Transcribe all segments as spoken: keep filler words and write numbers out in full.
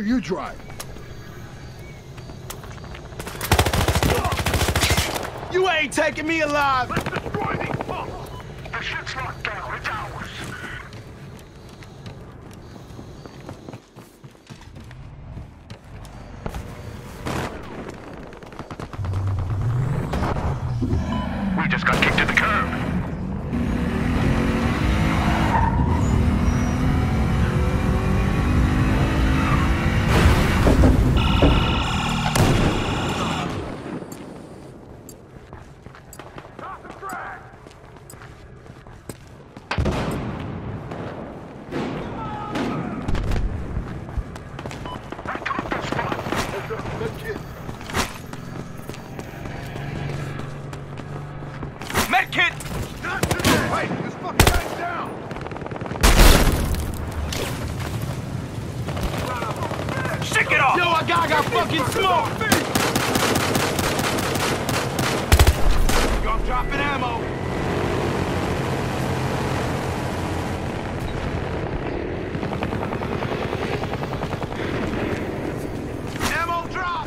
you drive. You ain't taking me alive! Let's destroy these pumps! The ship's locked down. It's ours. We just got kicked to the curb. Medkit! Hey, this fucking guy's down! Shake it off! Yo, our guy got fucking smoked! Yo, I'm dropping ammo! Ammo drop!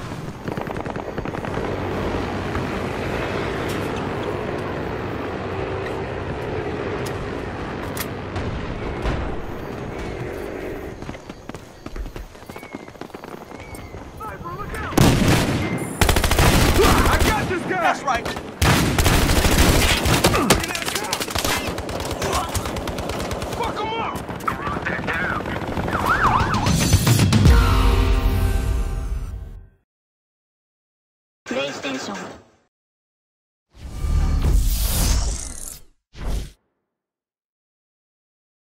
That's right. Fuck him up. PlayStation